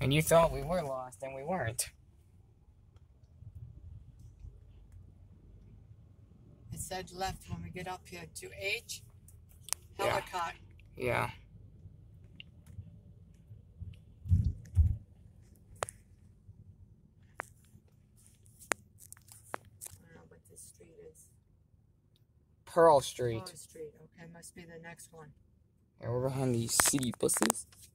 And you thought we were lost, and we weren't. It said left when we get up here to H. Yeah. Helicott. Yeah. I don't know what this street is. Pearl Street. Pearl Street. Okay, must be the next one. And we're behind these city buses.